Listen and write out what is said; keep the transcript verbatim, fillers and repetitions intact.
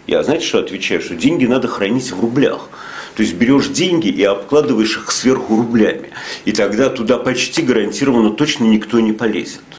Я, знаете, что отвечаю? Что деньги надо хранить в рублях. То есть берешь деньги и обкладываешь их сверху рублями. И тогда туда почти гарантированно точно никто не полезет.